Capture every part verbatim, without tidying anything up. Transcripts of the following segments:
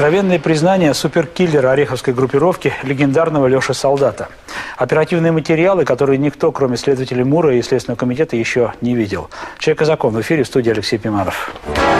Откровенное признание суперкиллера ореховской группировки легендарного Леши Солдата. Оперативные материалы, которые никто, кроме следователей МУРа и Следственного комитета, еще не видел. «Человек и закон» в эфире, в студии Алексей Пиманов.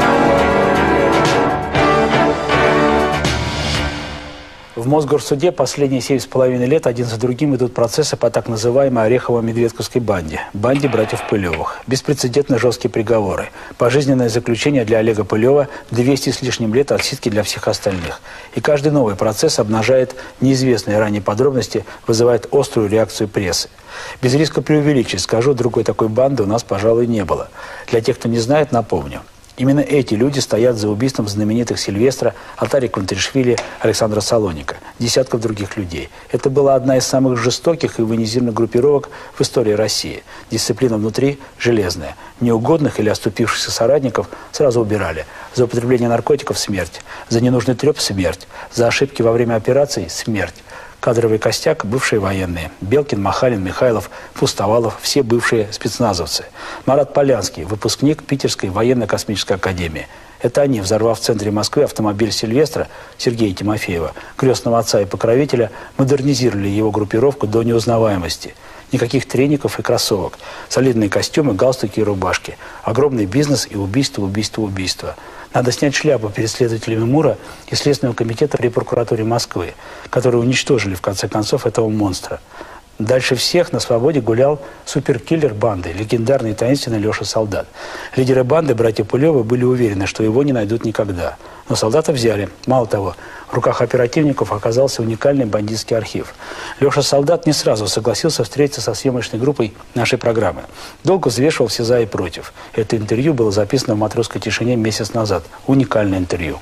В Мосгорсуде последние семь с половиной лет один за другим идут процессы по так называемой Орехово-Медведковской банде. Банде братьев Пылевых. Беспрецедентно жесткие приговоры. Пожизненное заключение для Олега Пылева, двести с лишним лет отсидки для всех остальных. И каждый новый процесс обнажает неизвестные ранее подробности, вызывает острую реакцию прессы. Без риска преувеличить скажу, другой такой банды у нас, пожалуй, не было. Для тех, кто не знает, напомню. Именно эти люди стоят за убийством знаменитых Сильвестра, Алтаря Квантришвили, Александра Салоника, десятков других людей. Это была одна из самых жестоких и военизированных группировок в истории России. Дисциплина внутри железная. Неугодных или оступившихся соратников сразу убирали. За употребление наркотиков – смерть. За ненужный треп – смерть. За ошибки во время операций – смерть. Кадровый костяк – бывшие военные. Белкин, Махалин, Михайлов, Пустовалов – все бывшие спецназовцы. Марат Полянский – выпускник Питерской военно-космической академии. Это они, взорвав в центре Москвы автомобиль Сильвестра Сергея Тимофеева, крестного отца и покровителя, модернизировали его группировку до неузнаваемости. Никаких треников и кроссовок. Солидные костюмы, галстуки и рубашки. Огромный бизнес и убийство, убийство, убийство. Надо снять шляпу перед следователями МУРа и Следственного комитета при прокуратуре Москвы, которые уничтожили, в конце концов, этого монстра. Дальше всех на свободе гулял суперкиллер банды, легендарный и таинственный Леша Солдат. Лидеры банды, братья Пылевы, были уверены, что его не найдут никогда. Но Солдата взяли. Мало того, в руках оперативников оказался уникальный бандитский архив. Леша Солдат не сразу согласился встретиться со съемочной группой нашей программы. Долго взвешивал все за и против. Это интервью было записано в «Матросской тишине» месяц назад. Уникальное интервью.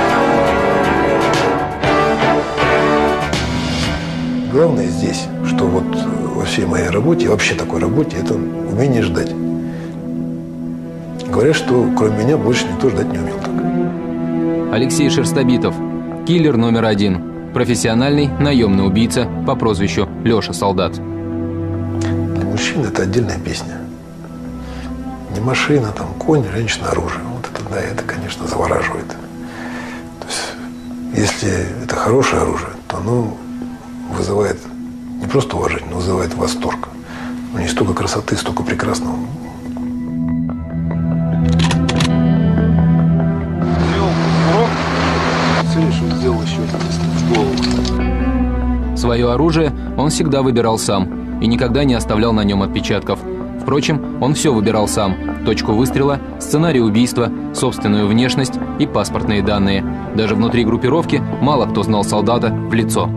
Главное здесь, что вот во всей моей работе, вообще такой работе, это умение ждать. Говорят, что кроме меня больше никто ждать не умел так. Алексей Шерстобитов. Киллер номер один. Профессиональный наемный убийца по прозвищу Леша Солдат. Для мужчин это отдельная песня. Не машина, там, конь, женщина, оружие. Вот это, да, это, конечно, завораживает. То есть, если это хорошее оружие, то оно вызывает не просто уважение, но вызывает восторг. У них столько красоты, столько прекрасного. Сделал еще в голову. Свое оружие он всегда выбирал сам и никогда не оставлял на нем отпечатков. Впрочем, он все выбирал сам. Точку выстрела, сценарий убийства, собственную внешность и паспортные данные. Даже внутри группировки мало кто знал Солдата в лицо.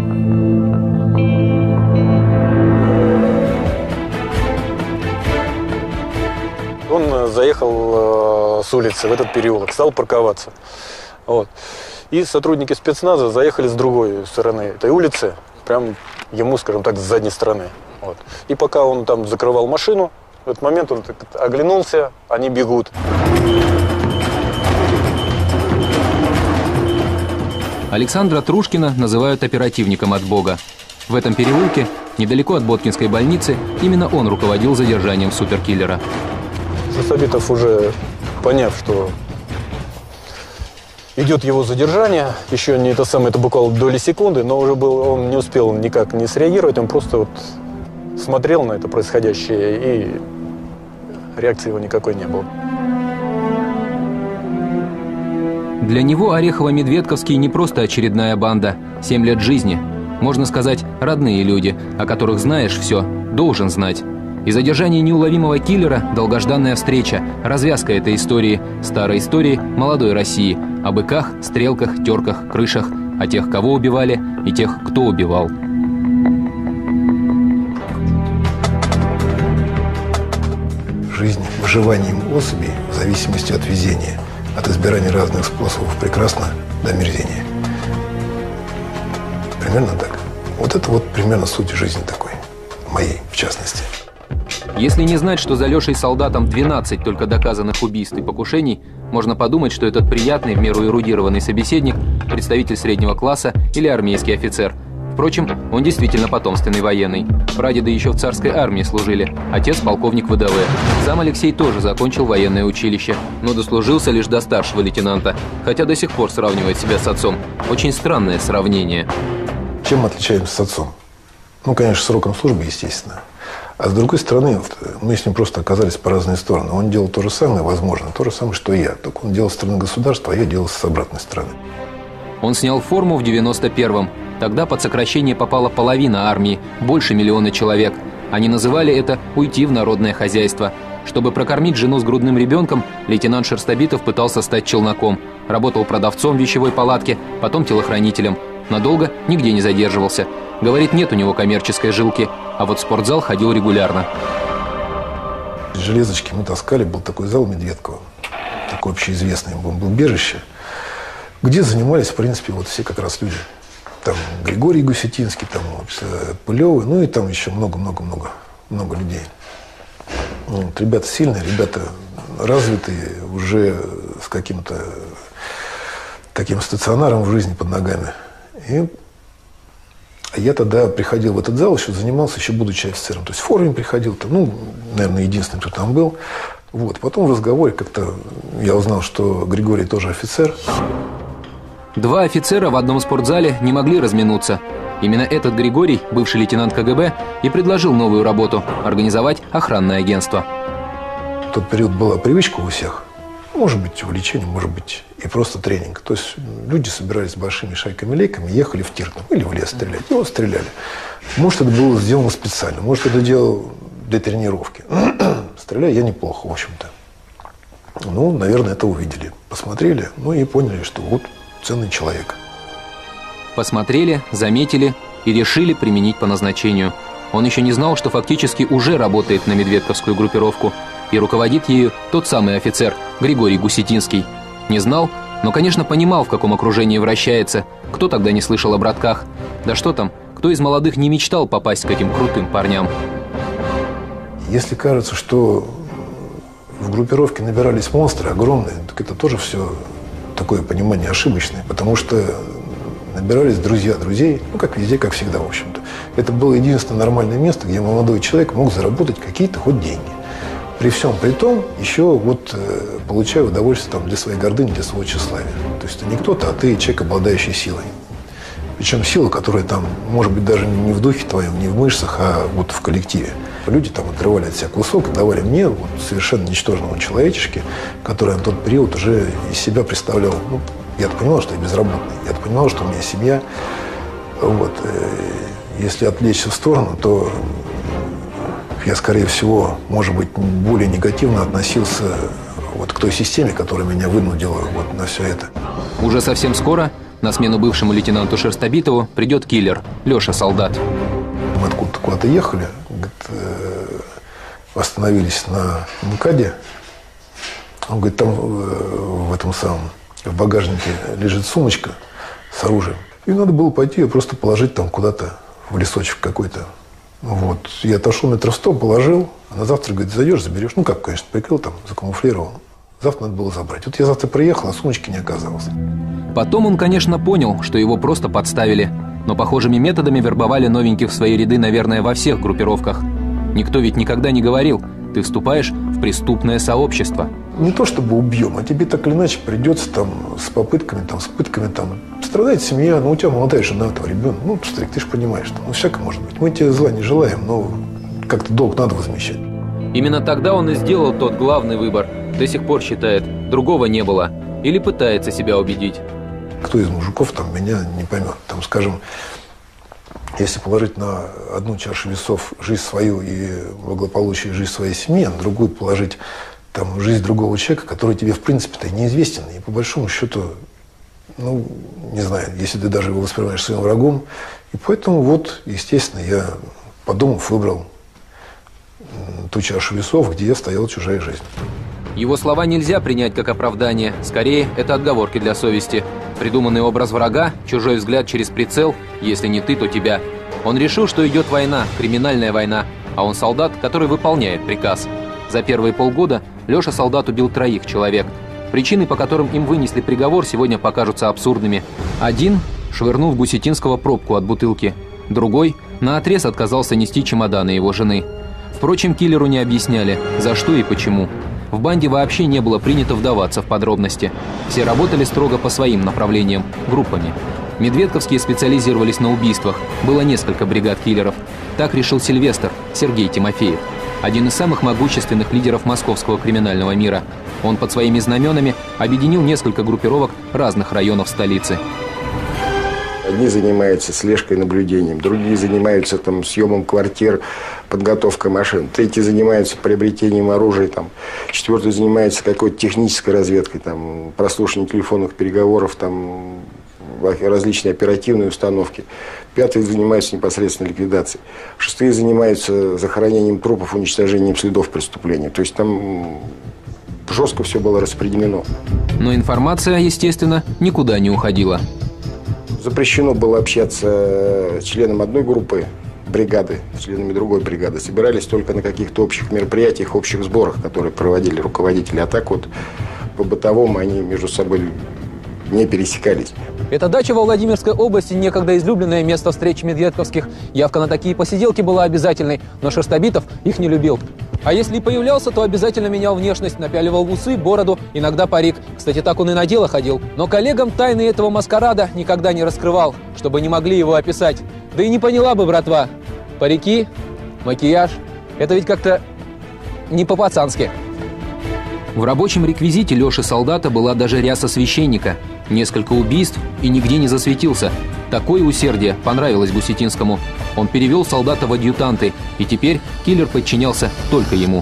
Он заехал э, с улицы в этот переулок, стал парковаться. Вот. И сотрудники спецназа заехали с другой стороны этой улицы, прям ему, скажем так, с задней стороны. Вот. И пока он там закрывал машину, в этот момент он так оглянулся, они бегут. Александра Трушкина называют оперативником от Бога. В этом переулке, недалеко от Боткинской больницы, именно он руководил задержанием суперкиллера. Шерстобитов, уже поняв, что идет его задержание, еще не это самое, это буквально доли секунды, но уже был, он не успел никак не среагировать, он просто вот смотрел на это происходящее, и реакции его никакой не было. Для него Орехово-Медведковский не просто очередная банда. Семь лет жизни. Можно сказать, родные люди, о которых знаешь все, должен знать. И задержание неуловимого киллера – долгожданная встреча, развязка этой истории, старой истории молодой России, о быках, стрелках, терках, крышах, о тех, кого убивали, и тех, кто убивал. Жизнь выживанием особей в зависимости от везения, от избирания разных способов прекрасно до мерзения. Примерно так. Вот это вот примерно суть жизни такой, моей в частности. Если не знать, что за Лешей Солдатом двенадцать только доказанных убийств и покушений, можно подумать, что этот приятный, в меру эрудированный собеседник – представитель среднего класса или армейский офицер. Впрочем, он действительно потомственный военный. Прадеды еще в царской армии служили, отец полковник ВДВ. Сам Алексей тоже закончил военное училище, но дослужился лишь до старшего лейтенанта, хотя до сих пор сравнивает себя с отцом. Очень странное сравнение. Чем мы отличаемся с отцом? Ну, конечно, сроком службы, естественно. А с другой стороны, мы с ним просто оказались по разные стороны. Он делал то же самое, возможно, то же самое, что и я. Только он делал со стороны государства, а я делал с обратной стороны. Он снял форму в девяносто первом. Тогда под сокращение попала половина армии, больше миллиона человек. Они называли это «уйти в народное хозяйство». Чтобы прокормить жену с грудным ребенком, лейтенант Шерстобитов пытался стать челноком. Работал продавцом в вещевой палатке, потом телохранителем. Надолго нигде не задерживался. Говорит, нет у него коммерческой жилки, а вот в спортзал ходил регулярно. Железочки мы таскали, был такой зал Медведкова, такой общеизвестный бомбоубежище, где занимались, в принципе, вот все как раз люди. Там Григорий Гусетинский, там вот, Пылевы, ну и там еще много-много-много много людей. Вот, ребята сильные, ребята развитые, уже с каким-то таким стационаром в жизни под ногами. И я тогда приходил в этот зал, еще занимался, еще будучи офицером. То есть в форме приходил, там, ну, наверное, единственный, кто там был. Вот. Потом в разговоре как-то я узнал, что Григорий тоже офицер. Два офицера в одном спортзале не могли разминуться. Именно этот Григорий, бывший лейтенант КГБ, и предложил новую работу – организовать охранное агентство. В тот период была привычка у всех. Может быть, увлечение, может быть, и просто тренинг. То есть люди собирались с большими шайками-лейками, ехали в тир или в лес стрелять. И вот стреляли. Может, это было сделано специально, может, это делал для тренировки. Стреляю я неплохо, в общем-то. Ну, наверное, это увидели. Посмотрели, ну и поняли, что вот ценный человек. Посмотрели, заметили и решили применить по назначению. Он еще не знал, что фактически уже работает на медведковскую группировку. И руководит ею тот самый офицер Григорий Гусетинский. Не знал, но, конечно, понимал, в каком окружении вращается. Кто тогда не слышал о братках? Да что там, кто из молодых не мечтал попасть к этим крутым парням? Если кажется, что в группировке набирались монстры огромные, так это тоже все такое понимание ошибочное. Потому что набирались друзья друзей, ну, как везде, как всегда, в общем-то. Это было единственное нормальное место, где молодой человек мог заработать какие-то хоть деньги. При всем при том, еще вот э, получаю удовольствие там, для своей гордыни, для своего тщеславия. То есть ты не кто-то, а ты человек, обладающий силой. Причем сила, которая там, может быть, даже не в духе твоем, не в мышцах, а вот в коллективе. Люди там отрывали от всякого сока, давали мне, вот, совершенно ничтожному человечешке, который на тот период уже из себя представлял. Ну, я-то понимал, что я безработный, я-то понимал, что у меня семья. Вот. Если отвлечься в сторону, то я, скорее всего, может быть, более негативно относился вот к той системе, которая меня вынудила вот на все это. Уже совсем скоро на смену бывшему лейтенанту Шерстобитову придет киллер Леша Солдат. Мы откуда-то куда-то ехали, говорит, остановились на МКАДе. Он говорит, там в этом самом в багажнике лежит сумочка с оружием. И надо было пойти ее просто положить там куда-то в лесочек какой-то. Вот. Я отошел метров сто, положил, а на завтра, говорит, зайдешь, заберешь. Ну, как, конечно, прикрыл, там, закамуфлировал. Завтра надо было забрать. Вот я завтра приехал, а сумочки не оказалось. Потом он, конечно, понял, что его просто подставили. Но похожими методами вербовали новеньких в свои ряды, наверное, во всех группировках. Никто ведь никогда не говорил, ты вступаешь в преступное сообщество. Не то чтобы убьем, а тебе так или иначе придется там с попытками, там, с пытками, там, страдает семья, ну, у тебя молодая жена, там, ребенок, ну, старик, ты же понимаешь, там, ну, всякое может быть. Мы тебе зла не желаем, но как-то долг надо возмещать. Именно тогда он и сделал тот главный выбор. До сих пор считает, другого не было. Или пытается себя убедить. Кто из мужиков там меня не поймет. Там, скажем, если положить на одну чашу весов жизнь свою и благополучие жизнь своей семьи, а на другую положить там жизнь другого человека, который тебе в принципе-то неизвестен, и по большому счету, ну, не знаю, если ты даже его воспринимаешь своим врагом. И поэтому вот, естественно, я, подумав, выбрал ту чашу весов, где стояла чужая жизнь. Его слова нельзя принять как оправдание. Скорее, это отговорки для совести. Придуманный образ врага, чужой взгляд через прицел, если не ты, то тебя. Он решил, что идет война, криминальная война, а он солдат, который выполняет приказ. За первые полгода Леша Солдат убил троих человек. Причины, по которым им вынесли приговор, сегодня покажутся абсурдными. Один швырнул в Гусетинского пробку от бутылки. Другой наотрез отказался нести чемоданы его жены. Впрочем, киллеру не объясняли, за что и почему. В банде вообще не было принято вдаваться в подробности. Все работали строго по своим направлениям, группами. Медведковские специализировались на убийствах. Было несколько бригад киллеров. Так решил Сильвестр, Сергей Тимофеев. Один из самых могущественных лидеров московского криминального мира. Он под своими знаменами объединил несколько группировок разных районов столицы. Одни занимаются слежкой, наблюдением, другие занимаются там, съемом квартир, подготовкой машин, третьи занимаются приобретением оружия, там, четвертый занимается какой-то технической разведкой, там, прослушиванием телефонных переговоров, там, различные оперативные установки. Пятый занимается непосредственно ликвидацией. Шестые занимаются захоронением трупов, уничтожением следов преступления. То есть там жестко все было распределено. Но информация, естественно, никуда не уходила. Запрещено было общаться с членом одной группы бригады, с членами другой бригады. Собирались только на каких-то общих мероприятиях, общих сборах, которые проводили руководители. А так вот по бытовому они между собой не пересекались. Эта дача во Владимирской области, некогда излюбленное место встречи медведковских. Явка на такие посиделки была обязательной, но Шерстобитов их не любил. А если и появлялся, то обязательно менял внешность, напяливал усы, бороду, иногда парик. Кстати, так он и на дело ходил. Но коллегам тайны этого маскарада никогда не раскрывал, чтобы не могли его описать. Да и не поняла бы, братва. Парики, макияж – это ведь как-то не по-пацански. В рабочем реквизите Леши Солдата была даже ряса священника. Несколько убийств и нигде не засветился. Такое усердие понравилось Гусетинскому. Он перевел Солдата в адъютанты, и теперь киллер подчинялся только ему.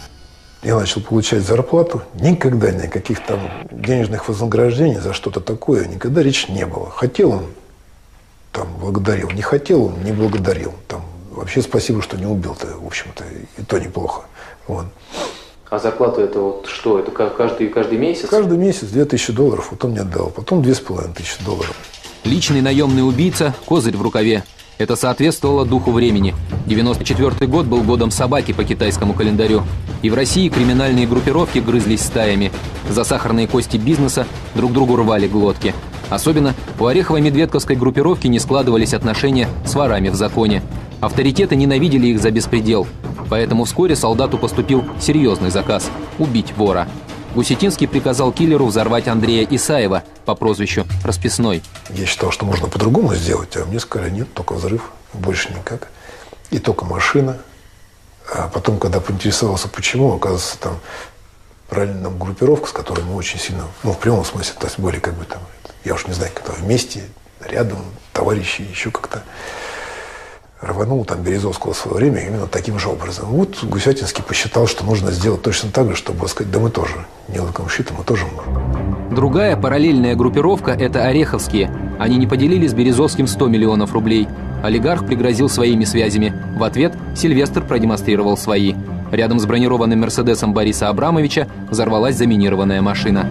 Я начал получать зарплату. Никогда никаких там денежных вознаграждений за что-то такое никогда речи не было. Хотел он, там, благодарил. Не хотел он, не благодарил. Там, вообще спасибо, что не убил-то, в общем-то, и то неплохо. Вот. А зарплата это вот что? Это каждый, каждый месяц? Каждый месяц две тысячи долларов, вот он мне дал. Потом две с половиной тысячи долларов. Личный наемный убийца – козырь в рукаве. Это соответствовало духу времени. девяносто четвёртый год был годом собаки по китайскому календарю. И в России криминальные группировки грызлись стаями. За сахарные кости бизнеса друг другу рвали глотки. Особенно у Орехово-Медведковской группировки не складывались отношения с ворами в законе. Авторитеты ненавидели их за беспредел. Поэтому вскоре Солдату поступил серьезный заказ – убить вора. Гусетинский приказал киллеру взорвать Андрея Исаева по прозвищу Расписной. Я считал, что можно по-другому сделать, а мне сказали, нет, только взрыв, больше никак. И только машина. А потом, когда поинтересовался, почему, оказывается, там параллельно нам группировка, с которой мы очень сильно, ну, в прямом смысле, то есть были как бы там, я уж не знаю, как-то вместе, рядом, товарищи, еще как-то. Рванул там Березовского в свое время именно таким же образом. Вот Гусятинский посчитал, что нужно сделать точно так же, чтобы сказать, да мы тоже, не луком шито, мы тоже можем. Другая параллельная группировка – это Ореховские. Они не поделили с Березовским сто миллионов рублей. Олигарх пригрозил своими связями. В ответ Сильвестр продемонстрировал свои. Рядом с бронированным «Мерседесом» Бориса Абрамовича взорвалась заминированная машина.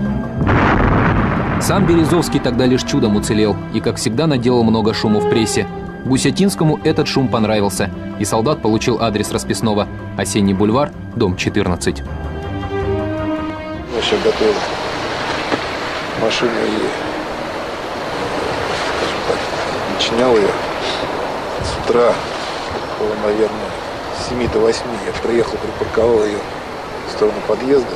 Сам Березовский тогда лишь чудом уцелел и, как всегда, наделал много шума в прессе. Гусятинскому этот шум понравился, и Солдат получил адрес Расписного – Осенний бульвар, дом четырнадцать. Я сейчас готовил машину и, скажем так, начинял ее с утра, около, наверное, с семи до восьми. Я приехал, припарковал ее в сторону подъезда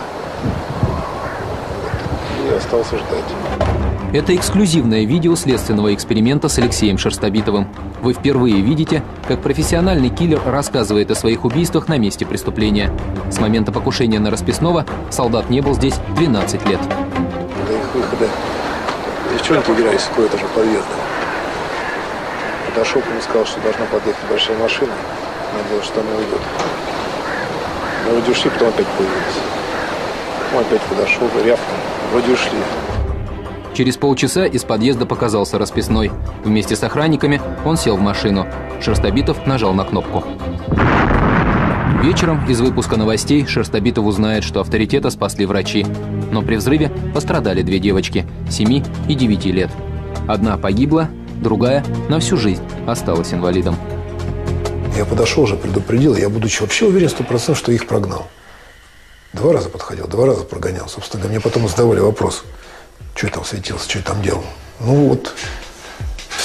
и остался ждать. Это эксклюзивное видео следственного эксперимента с Алексеем Шерстобитовым. Вы впервые видите, как профессиональный киллер рассказывает о своих убийствах на месте преступления. С момента покушения на Расписного Солдат не был здесь двенадцать лет. До их выхода девчонки игрались с какого-то же подъезда. Подошел к нему и сказал, что должна подъехать большая машина. Надеялся, что она уйдет. Мы вроде ушли, потом опять появились. Он опять подошел, рявкнул. Вроде ушли. Через полчаса из подъезда показался Расписной. Вместе с охранниками он сел в машину. Шерстобитов нажал на кнопку. Вечером из выпуска новостей Шерстобитов узнает, что авторитета спасли врачи. Но при взрыве пострадали две девочки – семи и девяти лет. Одна погибла, другая на всю жизнь осталась инвалидом. Я подошел уже, предупредил. Я, будучи вообще уверен сто процентов, что их прогнал. Два раза подходил, два раза прогонял. Собственно, мне потом задавали вопрос. Что я там светился, что я там делал? Ну вот,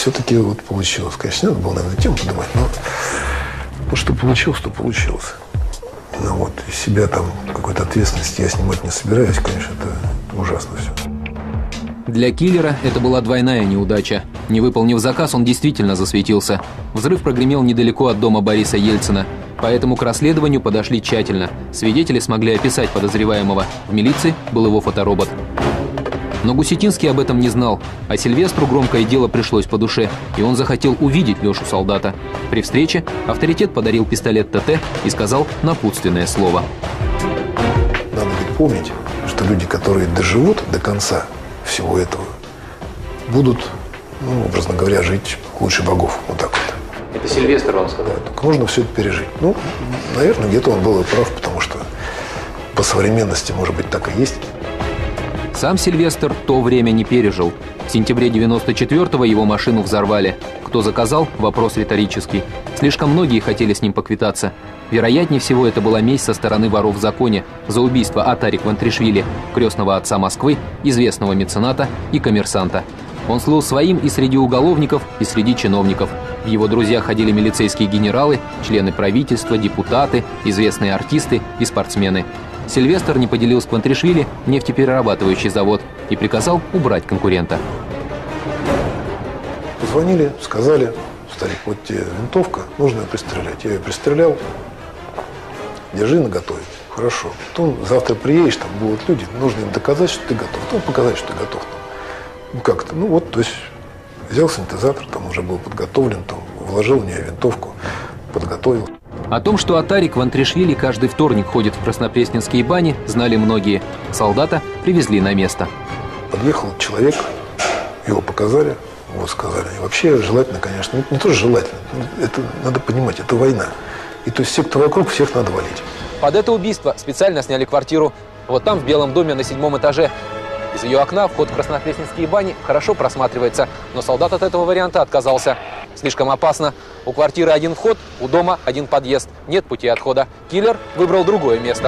все-таки вот получилось. Конечно, надо было, наверное, тему поднимать, но вот что получилось, то получилось. Ну вот, из себя там какой-то ответственности я снимать не собираюсь, конечно, это ужасно все. Для киллера это была двойная неудача. Не выполнив заказ, он действительно засветился. Взрыв прогремел недалеко от дома Бориса Ельцина. Поэтому к расследованию подошли тщательно. Свидетели смогли описать подозреваемого. В милиции был его фоторобот. Но Гусетинский об этом не знал. А Сильвестру громкое дело пришлось по душе. И он захотел увидеть Лешу Солдата. При встрече авторитет подарил пистолет ТТ и сказал напутственное слово. Надо ведь помнить, что люди, которые доживут до конца всего этого, будут, ну, образно говоря, жить лучше богов. Вот так вот. Это Сильвестр вам сказал? Да, только нужно все это пережить. Ну, наверное, где-то он был и прав, потому что по современности, может быть, так и есть. Сам Сильвестр то время не пережил. В сентябре девяносто четвёртого его машину взорвали. Кто заказал? Вопрос риторический. Слишком многие хотели с ним поквитаться. Вероятнее всего, это была месть со стороны воров в законе за убийство Атари Квантришвили, крестного отца Москвы, известного мецената и коммерсанта. Он слыл своим и среди уголовников, и среди чиновников. В его друзья ходили милицейские генералы, члены правительства, депутаты, известные артисты и спортсмены. Сильвестр не поделил с Квантришвили нефтеперерабатывающий завод и приказал убрать конкурента. Позвонили, сказали: старик, вот тебе винтовка, нужно ее пристрелять. Я ее пристрелял, держи наготове. Хорошо. Потом завтра приедешь, там будут люди, нужно им доказать, что ты готов. Потом показать, что ты готов. Ну как-то, ну вот, то есть взял синтезатор, там уже был подготовлен, там вложил в нее винтовку, подготовил. О том, что Атари Квантришвили каждый вторник ходит в Краснопресненские бани, знали многие. Солдата привезли на место. Подъехал человек, его показали, вот сказали. И вообще желательно, конечно, не то, что желательно, это надо понимать, это война. И то есть все, кто вокруг, всех надо валить. Под это убийство специально сняли квартиру вот там, в Белом доме, на седьмом этаже. Из ее окна вход в Краснопресненские бани хорошо просматривается, но солдат от этого варианта отказался. Слишком опасно. У квартиры один вход, у дома один подъезд. Нет пути отхода. Киллер выбрал другое место.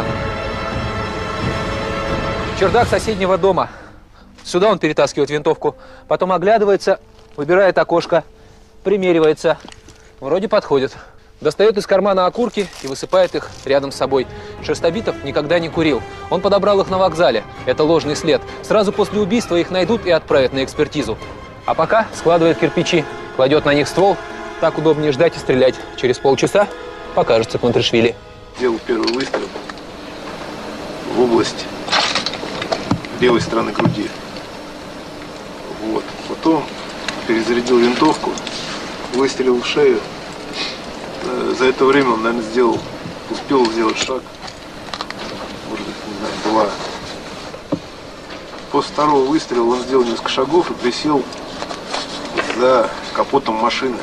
Чердак соседнего дома. Сюда он перетаскивает винтовку. Потом оглядывается, выбирает окошко, примеривается. Вроде подходит. Достает из кармана окурки и высыпает их рядом с собой. Шерстобитов никогда не курил. Он подобрал их на вокзале. Это ложный след. Сразу после убийства их найдут и отправят на экспертизу. А пока складывает кирпичи, кладет на них ствол. Так удобнее ждать и стрелять. Через полчаса покажется Квантришвили. Делал первый выстрел в область левой стороны груди. Вот. Потом перезарядил винтовку, выстрелил в шею. За это время он, наверное, сделал, успел сделать шаг, может быть, не знаю, два. После второго выстрела он сделал несколько шагов и присел за капотом машины,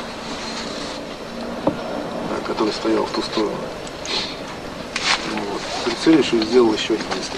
который стоял в ту сторону. Вот. Прицелившись, сделал еще один выстрел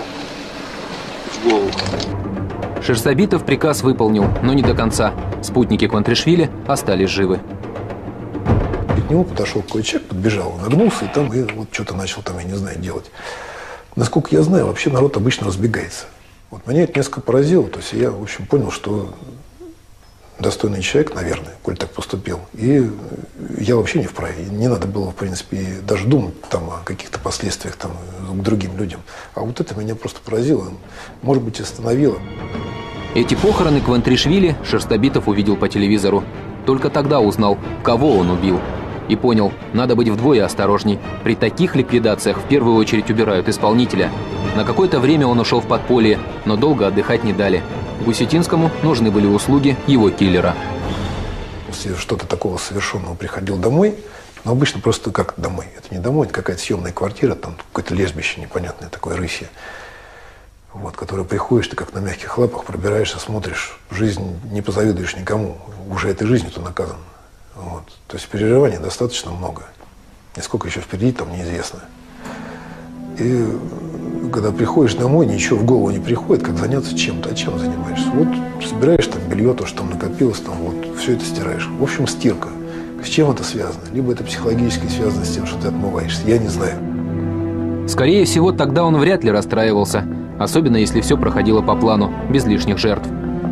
в голову. Шерстобитов приказ выполнил, но не до конца. Спутники Квантришвили остались живы. К нему подошел какой человек, подбежал, нагнулся и там и вот что-то начал там, я не знаю, делать. Насколько я знаю, вообще народ обычно разбегается. Вот меня это несколько поразило. То есть я, в общем, понял, что достойный человек, наверное, коль так поступил. И я вообще не вправе. Не надо было, в принципе, даже думать там о каких-то последствиях там, к другим людям. А вот это меня просто поразило. Может быть, остановило. Эти похороны Квантришвили Шерстобитов увидел по телевизору. Только тогда узнал, кого он убил. И понял, надо быть вдвое осторожней. При таких ликвидациях в первую очередь убирают исполнителя. На какое-то время он ушел в подполье, но долго отдыхать не дали. Гусетинскому нужны были услуги его киллера. Если что-то такого совершенного приходил домой, но обычно просто как домой. Это не домой, это какая-то съемная квартира, там какое-то лежбище непонятное, такое рысье. Вот, которое приходишь, ты как на мягких лапах пробираешься, смотришь, жизнь не позавидуешь никому. Уже этой жизнью ты наказан. Вот. То есть переживаний достаточно много. И сколько еще впереди, там неизвестно. И когда приходишь домой, ничего в голову не приходит, как заняться чем-то. А чем занимаешься? Вот собираешь там белье, то, что там накопилось, там вот все это стираешь. В общем, стирка. С чем это связано? Либо это психологически связано с тем, что ты отмываешься. Я не знаю. Скорее всего, тогда он вряд ли расстраивался. Особенно, если все проходило по плану, без лишних жертв.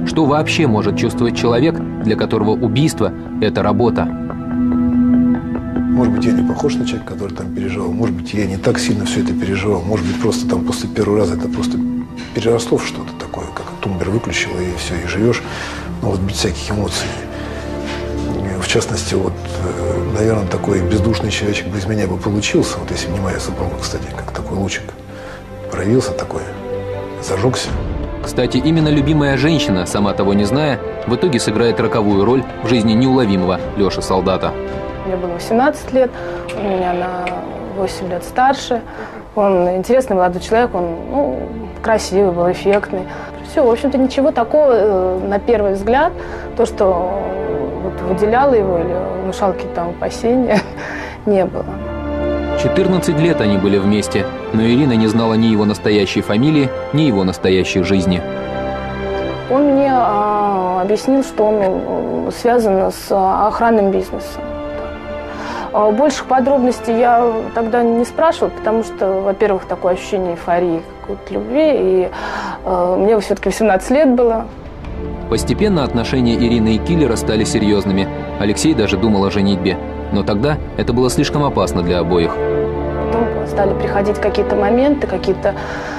Что вообще может чувствовать человек, для которого убийство – это работа? Может быть, я не похож на человека, который там переживал. Может быть, я не так сильно все это переживал. Может быть, просто там после первого раза это просто переросло в что-то такое, как тумблер выключил, и все, и живешь. Ну, вот без всяких эмоций. В частности, вот, наверное, такой бездушный человечек бы из меня бы получился. Вот если бы не моя супруга, кстати, как такой лучик проявился такой, зажегся. Кстати, именно любимая женщина, сама того не зная, в итоге сыграет роковую роль в жизни неуловимого Леши Солдата. Мне было восемнадцать лет, он меня на восемь лет старше. Он интересный молодой человек, он ну, красивый был, эффектный. Все, в общем-то, ничего такого на первый взгляд, то, что вот выделяло его или внушало какие-то там опасения, не было. четырнадцать лет они были вместе, но Ирина не знала ни его настоящей фамилии, ни его настоящей жизни. Он мне а, объяснил, что он связан с охранным бизнесом. Больших подробностей я тогда не спрашивала, потому что, во-первых, такое ощущение эйфории, какой-то любви, и э, мне все-таки восемнадцать лет было. Постепенно отношения Ирины и киллера стали серьезными. Алексей даже думал о женитьбе. Но тогда это было слишком опасно для обоих. Потом стали приходить какие-то моменты, какие-то,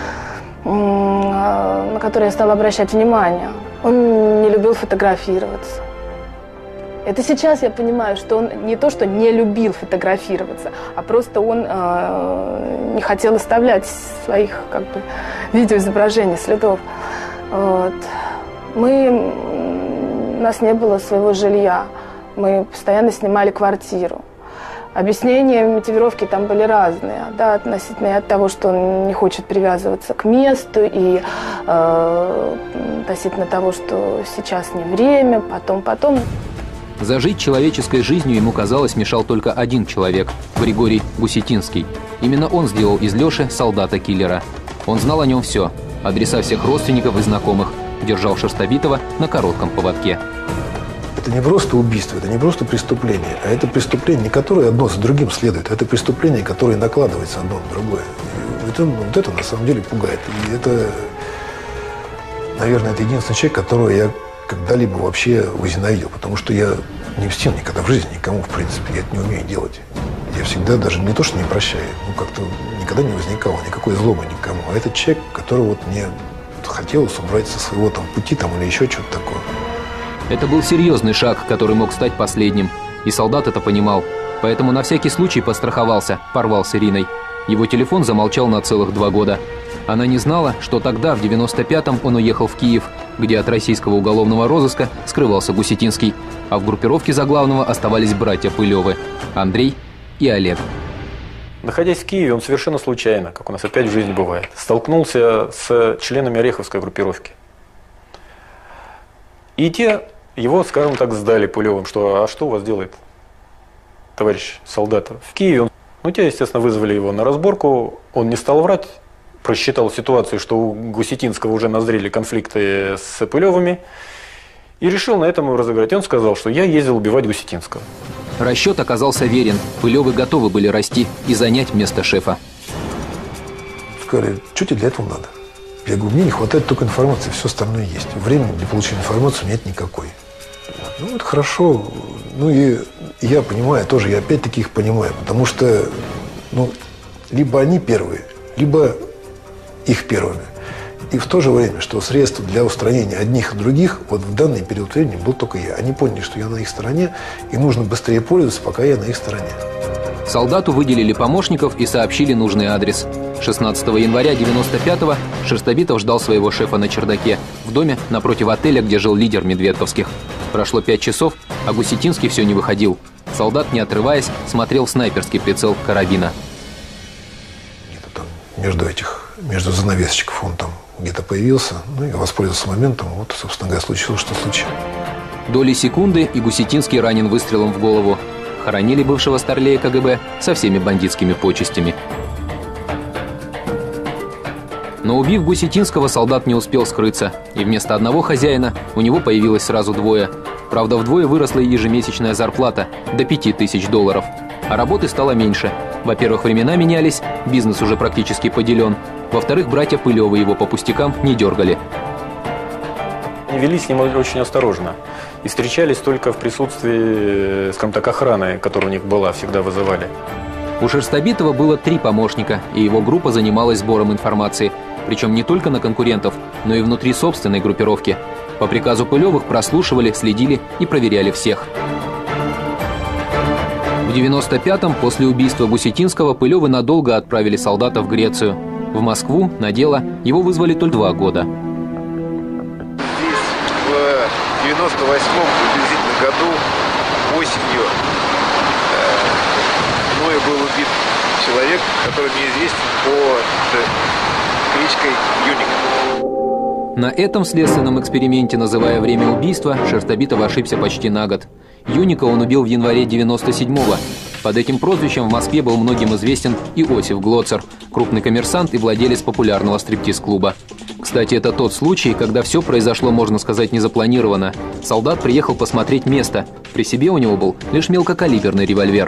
на которые я стала обращать внимание. Он не любил фотографироваться. Это сейчас я понимаю, что он не то, что не любил фотографироваться, а просто он э, не хотел оставлять своих как бы, видеоизображений, следов. Вот. Мы, у нас не было своего жилья, мы постоянно снимали квартиру. Объяснения, мотивировки там были разные, да, относительно от того, что он не хочет привязываться к месту, и э, относительно того, что сейчас не время, потом, потом. Зажить человеческой жизнью ему, казалось, мешал только один человек – Григорий Гусетинский. Именно он сделал из Леши солдата-киллера. Он знал о нем все – адреса всех родственников и знакомых, держал Шерстобитова на коротком поводке. Это не просто убийство, это не просто преступление, а это преступление, не которое одно за другим следует, а это преступление, которое накладывается одно на другое. И это, вот это на самом деле пугает. И это, наверное, это единственный человек, которого я когда-либо вообще возненавидел, потому что я не мстил никогда в жизни никому, в принципе, я это не умею делать. Я всегда даже не то, что не прощаю, ну как-то никогда не возникало никакой злобы никому. А этот человек, который вот мне хотелось убрать со своего там пути там или еще что-то такое. Это был серьезный шаг, который мог стать последним. И солдат это понимал. Поэтому на всякий случай подстраховался, порвал с Ириной. Его телефон замолчал на целых два года. Она не знала, что тогда, в девяносто пятом, он уехал в Киев, где от российского уголовного розыска скрывался Гусетинский. А в группировке заглавного оставались братья Пылевы – Андрей и Олег. Находясь в Киеве, он совершенно случайно, как у нас опять в жизни бывает, столкнулся с членами Ореховской группировки. И те его, скажем так, сдали Пылевым, что «а что у вас делает товарищ солдат в Киеве?» Он, ну, те, естественно, вызвали его на разборку, он не стал врать, просчитал ситуацию, что у Гусетинского уже назрели конфликты с Пылевыми, и решил на этом разыграть. И он сказал, что я ездил убивать Гусетинского. Расчет оказался верен. Пылевы готовы были расти и занять место шефа. Сказали, что тебе для этого надо? Я говорю, мне не хватает только информации, все остальное есть. Времени для получения информации нет никакой. Ну, вот хорошо. Ну, и я понимаю тоже, я опять-таки их понимаю, потому что, ну, либо они первые, либо их первыми. И в то же время, что средство для устранения одних и других, вот в данный период времени был только я. Они поняли, что я на их стороне, и нужно быстрее пользоваться, пока я на их стороне. Солдату выделили помощников и сообщили нужный адрес. шестнадцатого января девяносто пятого Шерстобитов ждал своего шефа на чердаке, в доме напротив отеля, где жил лидер Медведковских. Прошло пять часов, а Гусетинский все не выходил. Солдат, не отрываясь, смотрел в снайперский прицел карабина. Где-то там между этих, между занавесочков он там где-то появился, ну и воспользовался моментом, вот, собственно говоря, случилось, что случилось. Доли секунды, и Гусетинский ранен выстрелом в голову. Хоронили бывшего старлея ка гэ бэ со всеми бандитскими почестями. Но убив Гусетинского, солдат не успел скрыться, и вместо одного хозяина у него появилось сразу двое. Правда, вдвое выросла и ежемесячная зарплата до пяти тысяч долларов. А работы стало меньше. Во-первых, времена менялись, бизнес уже практически поделен. Во-вторых, братья Пылевы его по пустякам не дергали. И вели с ним очень осторожно. И встречались только в присутствии, скажем так, охраны, которая у них была, всегда вызывали. У Шерстобитова было три помощника, и его группа занималась сбором информации. Причем не только на конкурентов, но и внутри собственной группировки. По приказу Пылевых прослушивали, следили и проверяли всех. В девяносто пятом, после убийства Гусетинского, Пылевы надолго отправили солдата в Грецию. В Москву на дело его вызвали только два года. Здесь в девяносто восьмом приблизительно году осенью э, мною был убит человек, который мне известен под кличкой Юник. На этом следственном эксперименте, называя время убийства, Шерстобитов ошибся почти на год. Юника он убил в январе девяносто седьмого. Под этим прозвищем в Москве был многим известен Иосиф Глоцер, крупный коммерсант и владелец популярного стриптиз-клуба. Кстати, это тот случай, когда все произошло, можно сказать, незапланированно. Солдат приехал посмотреть место. При себе у него был лишь мелкокалиберный револьвер.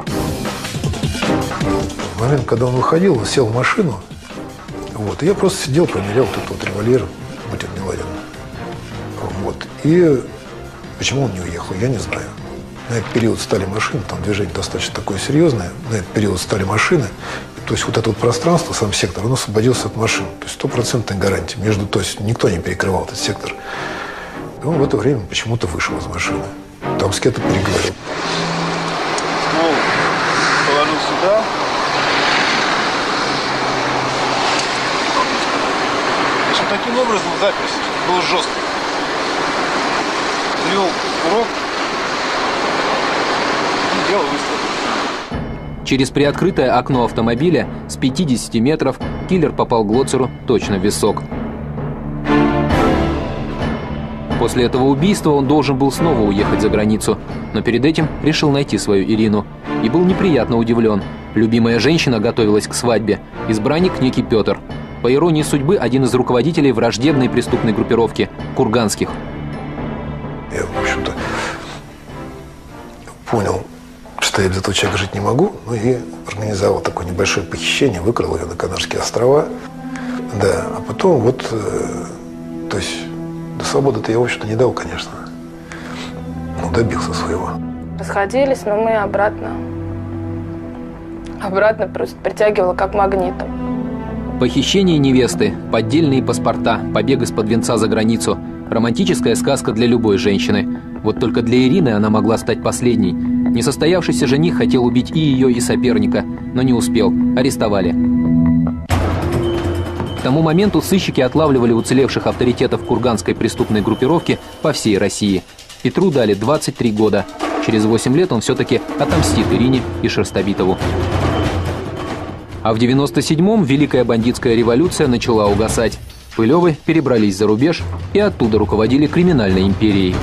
В момент, когда он выходил, он сел в машину. Вот, и я просто сидел, промерял вот этот вот револьвер, Матер Миладин. Вот. И почему он не уехал, я не знаю. На этот период стали машины, там движение достаточно такое серьезное, на этот период стали машины. То есть вот это вот пространство, сам сектор, он освободился от машин. То есть стопроцентная гарантия. Между, то есть никто не перекрывал этот сектор. И он в это время почему-то вышел из машины. Там с кем-то переговорил. Ствол положил сюда. В общем, таким образом заперся, был жестко. Ввел курок и делал выстрел. Через приоткрытое окно автомобиля с пятидесяти метров киллер попал Глоцеру точно в висок. После этого убийства он должен был снова уехать за границу, но перед этим решил найти свою Ирину. И был неприятно удивлен. Любимая женщина готовилась к свадьбе, избранник некий Петр. По иронии судьбы, один из руководителей враждебной преступной группировки – Курганских. Я, в общем-то, понял, что я без этого человека жить не могу, ну и организовал такое небольшое похищение, выкрал ее на Канарские острова. Да, а потом вот, э, то есть до свободы-то я, в общем-то, не дал, конечно. Ну, добился своего. Расходились, но мы обратно. Обратно просто притягивало как магнитом. Похищение невесты, поддельные паспорта, побег из-под венца за границу. Романтическая сказка для любой женщины. Вот только для Ирины она могла стать последней. Несостоявшийся жених хотел убить и ее, и соперника, но не успел. Арестовали. К тому моменту сыщики отлавливали уцелевших авторитетов курганской преступной группировки по всей России. Петру дали двадцать три года. Через восемь лет он все-таки отомстит Ирине и Шерстобитову. А в девяносто седьмом Великая бандитская революция начала угасать. Пылевы перебрались за рубеж и оттуда руководили криминальной империей.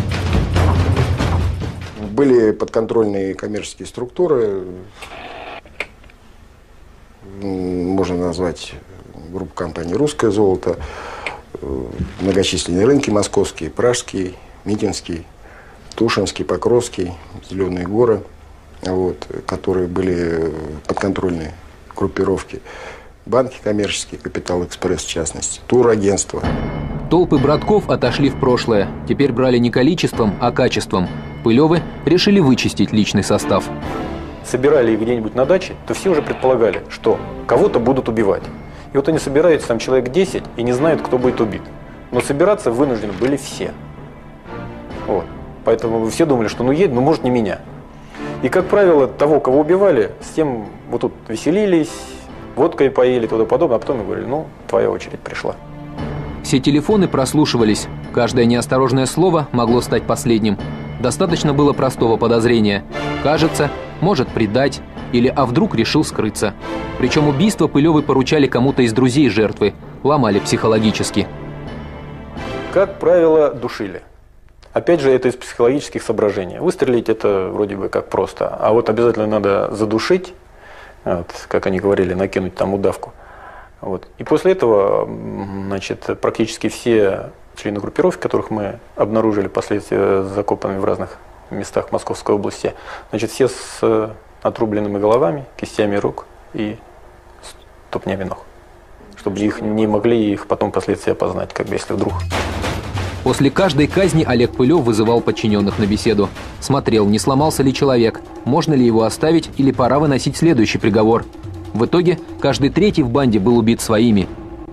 Были подконтрольные коммерческие структуры, можно назвать группу компаний «Русское золото», многочисленные рынки московские, пражский, митинский, Тушинский, Покровский, Зеленые горы, вот, которые были подконтрольные группировки. Банки коммерческие, Капитал Экспресс в частности, турагентства. Толпы братков отошли в прошлое. Теперь брали не количеством, а качеством. Пылевы решили вычистить личный состав. Собирали их где-нибудь на даче, то все уже предполагали, что кого-то будут убивать. И вот они собираются, там человек десять, и не знают, кто будет убит. Но собираться вынуждены были все. Вот. Поэтому все думали, что ну едет, ну может не меня. И, как правило, того, кого убивали, с тем вот тут веселились, водкой поели, туда подобное, а потом и говорили, ну, твоя очередь пришла. Все телефоны прослушивались. Каждое неосторожное слово могло стать последним. Достаточно было простого подозрения. Кажется, может предать, или а вдруг решил скрыться. Причем убийство Пылевы поручали кому-то из друзей жертвы, ломали психологически. Как правило, душили. Опять же, это из психологических соображений. Выстрелить это вроде бы как просто, а вот обязательно надо задушить, вот, как они говорили, накинуть там удавку. Вот. И после этого, значит, практически все члены группировки, которых мы обнаружили впоследствии закопанными в разных местах Московской области, значит, все с отрубленными головами, кистями рук и ступнями ног, чтобы их не могли их потом впоследствии опознать, как бы если вдруг. После каждой казни Олег Пылев вызывал подчиненных на беседу. Смотрел, не сломался ли человек, можно ли его оставить или пора выносить следующий приговор. В итоге каждый третий в банде был убит своими.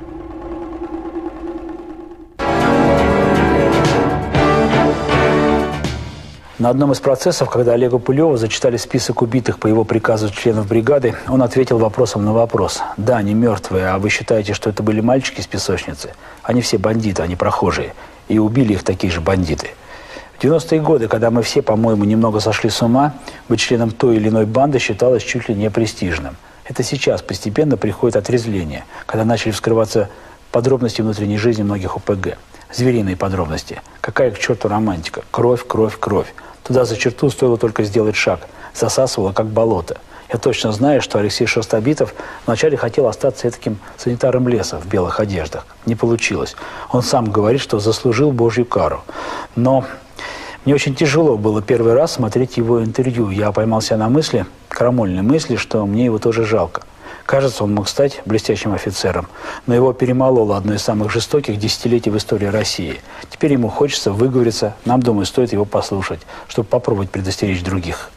На одном из процессов, когда Олегу Пылеву зачитали список убитых по его приказу членов бригады, он ответил вопросом на вопрос. Да, они мертвые, а вы считаете, что это были мальчики из песочницы? Они все бандиты, они прохожие. И убили их такие же бандиты. В девяностые годы, когда мы все, по-моему, немного сошли с ума, быть членом той или иной банды считалось чуть ли не престижным. Это сейчас постепенно приходит отрезвление, когда начали вскрываться подробности внутренней жизни многих о пэ гэ. Звериные подробности. Какая к черту романтика? Кровь, кровь, кровь. Туда за черту стоило только сделать шаг. Засасывало, как болото. Я точно знаю, что Алексей Шерстобитов вначале хотел остаться таким санитаром леса в белых одеждах. Не получилось. Он сам говорит, что заслужил Божью кару. Но мне очень тяжело было первый раз смотреть его интервью. Я поймал себя на мысли, крамольной мысли, что мне его тоже жалко. Кажется, он мог стать блестящим офицером, но его перемололо одно из самых жестоких десятилетий в истории России. Теперь ему хочется выговориться, нам, думаю, стоит его послушать, чтобы попробовать предостеречь других.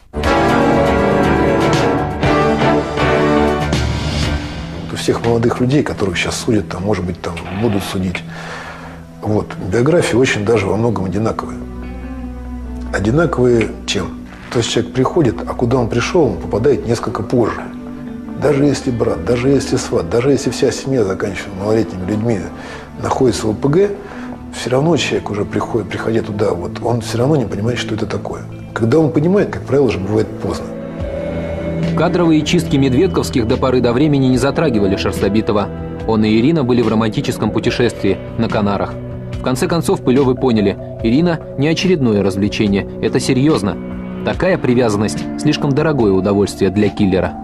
У всех молодых людей, которых сейчас судят, там, может быть, там будут судить, вот, биографии очень даже во многом одинаковые. Одинаковые чем? То есть человек приходит, а куда он пришел, он попадает несколько позже. Даже если брат, даже если сват, даже если вся семья, заканчивая малолетними людьми, находится в о пэ гэ, все равно человек уже приходит, приходя туда, вот, он все равно не понимает, что это такое. Когда он понимает, как правило, уже бывает поздно. Кадровые чистки Медведковских до поры до времени не затрагивали Шерстобитова. Он и Ирина были в романтическом путешествии на Канарах. В конце концов, Пылевы поняли, Ирина не очередное развлечение, это серьезно. Такая привязанность – слишком дорогое удовольствие для киллера.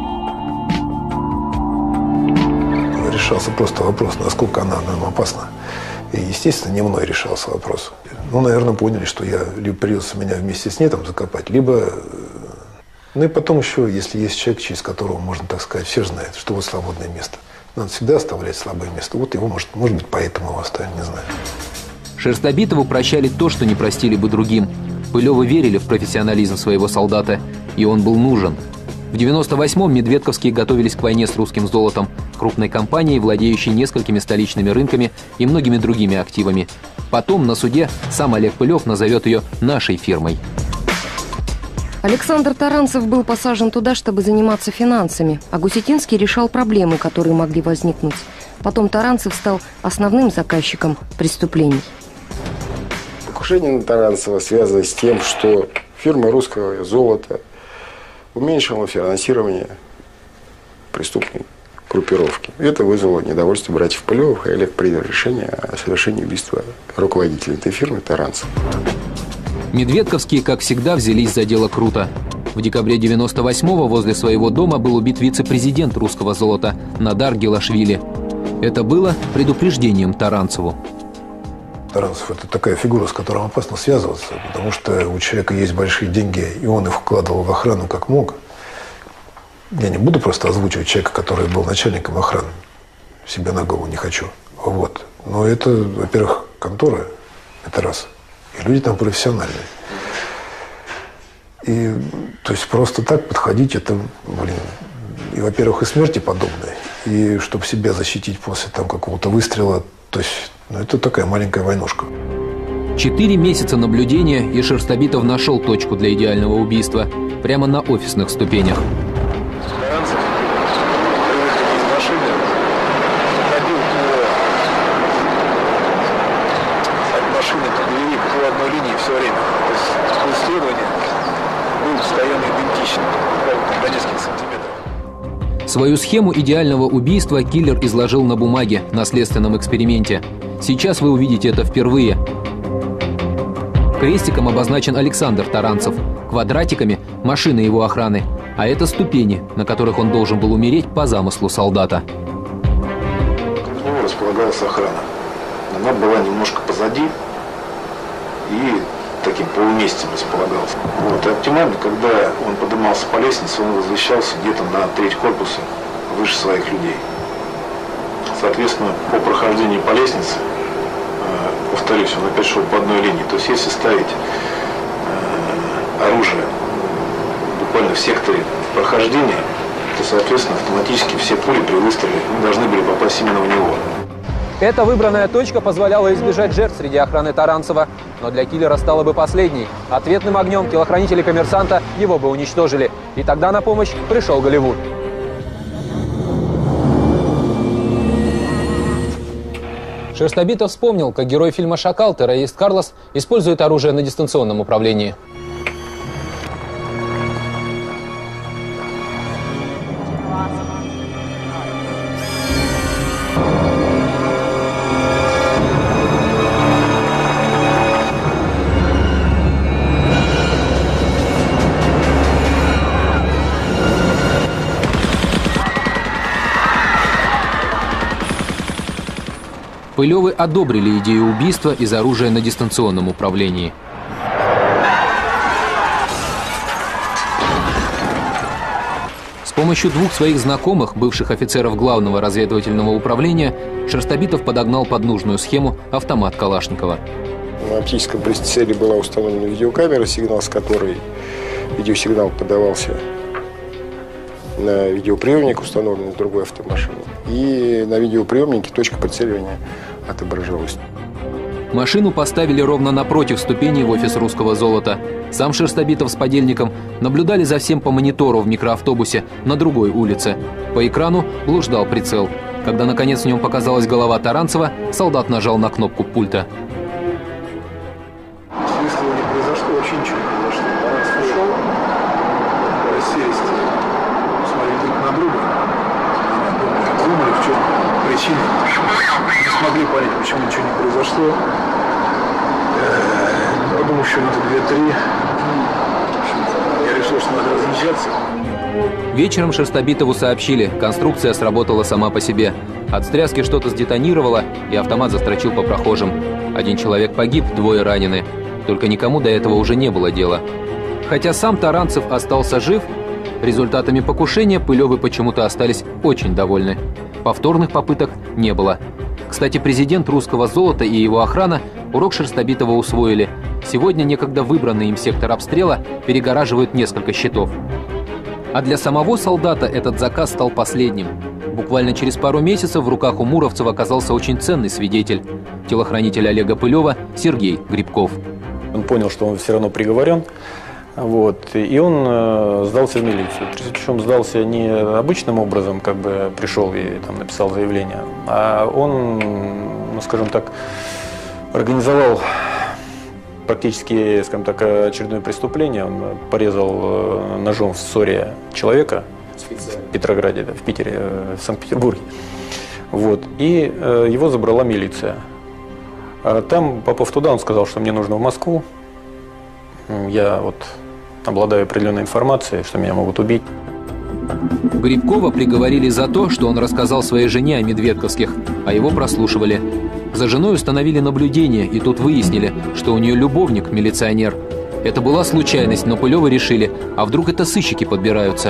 Решался просто вопрос, насколько она нам опасна. И, естественно, не мной решался вопрос. Ну, наверное, поняли, что я либо придется меня вместе с ней там закопать, либо... Ну и потом еще, если есть человек, через которого можно, так сказать, все знают, что вот свободное место. Надо всегда оставлять слабое место. Вот его, может, может быть, поэтому его оставили, не знаю. Шерстобитову прощали то, что не простили бы другим. Пылевы верили в профессионализм своего солдата, и он был нужен. В девяносто восьмом Медведковские готовились к войне с русским золотом, крупной компанией, владеющей несколькими столичными рынками и многими другими активами. Потом на суде сам Олег Пылев назовет ее нашей фирмой. Александр Таранцев был посажен туда, чтобы заниматься финансами, а Гусетинский решал проблемы, которые могли возникнуть. Потом Таранцев стал основным заказчиком преступлений. Покушение на Таранцева связано с тем, что фирма «Русское золото» уменьшила финансирование преступной группировки. Это вызвало недовольство братьев Пылевых, и Олег принял решение о совершении убийства руководителя этой фирмы Таранцева. Медведковские, как всегда, взялись за дело круто. В декабре девяносто восьмого возле своего дома был убит вице-президент «Русского золота» Надар Гелашвили. Это было предупреждением Таранцеву. Таранцев – это такая фигура, с которой опасно связываться, потому что у человека есть большие деньги, и он их вкладывал в охрану как мог. Я не буду просто озвучивать человека, который был начальником охраны. Себе на голову не хочу. Вот. Но это, во-первых, контора, это раз. И люди там профессиональные. И, то есть, просто так подходить, это, блин, и, во-первых, и смерти подобное, и чтобы себя защитить после там какого-то выстрела, то есть, ну, это такая маленькая войнушка. Четыре месяца наблюдения, и Шерстобитов нашел точку для идеального убийства. Прямо на офисных ступенях. Таранцев при выходе из машины ходил по от машины к двери по одной линии все время. То есть исследование было постоянно идентично, правда, до нескольких сантиметров. Свою схему идеального убийства киллер изложил на бумаге, на следственном эксперименте. Сейчас вы увидите это впервые. Крестиком обозначен Александр Таранцев, квадратиками – машины его охраны, а это ступени, на которых он должен был умереть по замыслу солдата. К нему располагалась охрана. Она была немножко позади и таким полумесяцем располагалась. Вот. И оптимально, когда он поднимался по лестнице, он возвращался где-то на треть корпуса выше своих людей. Соответственно, по прохождении по лестнице повторюсь, он опять шел по одной линии. То есть если ставить э, оружие буквально в секторе прохождения, то, соответственно, автоматически все пули при выстреле должны были попасть именно в него. Эта выбранная точка позволяла избежать жертв среди охраны Таранцева. Но для киллера стала бы последней. Ответным огнем телохранители коммерсанта его бы уничтожили. И тогда на помощь пришел Голливуд. Шерстобитов вспомнил, как герой фильма «Шакал» террорист Карлос использует оружие на дистанционном управлении. Пылевы одобрили идею убийства из оружия на дистанционном управлении. С помощью двух своих знакомых, бывших офицеров главного разведывательного управления, Шерстобитов подогнал под нужную схему автомат Калашникова. На оптическом прицеле была установлена видеокамера, сигнал с которой видеосигнал подавался на видеоприемник, установленный с другой автомашины. И на видеоприемнике точка прицеливания отображалась. Машину поставили ровно напротив ступеней в офис «Русского золота». Сам Шерстобитов с подельником наблюдали за всем по монитору в микроавтобусе на другой улице. По экрану блуждал прицел. Когда, наконец, в нем показалась голова Таранцева, солдат нажал на кнопку пульта. Если не произошло, вообще ничего не произошло. Таранцев ушел, расселись, смотрели друг на друга, думали, в чем причина. Не смогли понять, почему ничего не произошло. Я думаю, еще минуты две-три. Я решил, что надо разъезжаться. Вечером Шерстобитову сообщили, конструкция сработала сама по себе. От стряски что-то сдетонировало, и автомат застрочил по прохожим. Один человек погиб, двое ранены. Только никому до этого уже не было дела. Хотя сам Таранцев остался жив, результатами покушения Пылевы почему-то остались очень довольны. Повторных попыток не было. Кстати, президент «Русского золота» и его охрана урок Шерстобитова усвоили. Сегодня некогда выбранный им сектор обстрела перегораживают несколько щитов. А для самого солдата этот заказ стал последним. Буквально через пару месяцев в руках у Муровцева оказался очень ценный свидетель – телохранитель Олега Пылева Сергей Грибков. Он понял, что он все равно приговорен, вот, и он э, сдался в милицию. Причем сдался не обычным образом, как бы пришел и там, написал заявление, а он, ну, скажем так, организовал практически, скажем так, очередное преступление. Он порезал ножом в ссоре человека в Петрограде, да, в Питере, в Санкт-Петербурге. Вот. И э, его забрала милиция. А там, попав туда, он сказал, что мне нужно в Москву. Я вот обладаю определенной информацией, что меня могут убить. Грибкова приговорили за то, что он рассказал своей жене о Медведковских, а его прослушивали. За женой установили наблюдение, и тут выяснили, что у нее любовник милиционер. Это была случайность, но Пылевы решили, а вдруг это сыщики подбираются.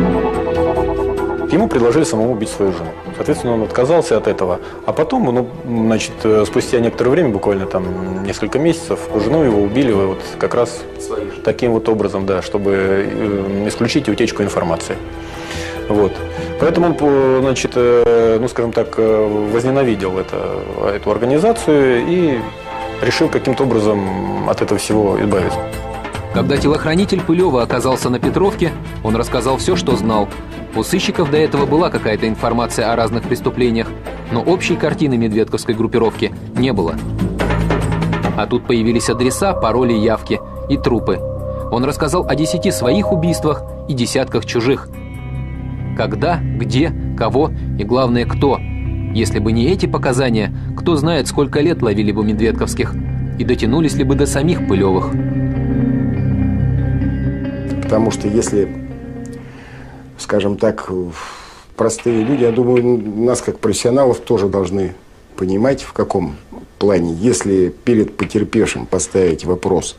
Ему предложили самому убить свою жену. Соответственно, он отказался от этого. А потом, ну, значит, спустя некоторое время, буквально там несколько месяцев, жену его убили вот как раз таким вот образом, да, чтобы исключить утечку информации. Вот. Поэтому он, значит, ну, скажем так, возненавидел это, эту организацию и решил каким-то образом от этого всего избавиться. Когда телохранитель Пылева оказался на Петровке, он рассказал все, что знал. У сыщиков до этого была какая-то информация о разных преступлениях, но общей картины медведковской группировки не было. А тут появились адреса, пароли, явки и трупы. Он рассказал о десяти своих убийствах и десятках чужих. Когда, где, кого и, главное, кто. Если бы не эти показания, кто знает, сколько лет ловили бы медведковских и дотянулись ли бы до самих Пылевых. Потому что если, скажем так, простые люди, я думаю, нас как профессионалов тоже должны понимать, в каком плане. Если перед потерпевшим поставить вопрос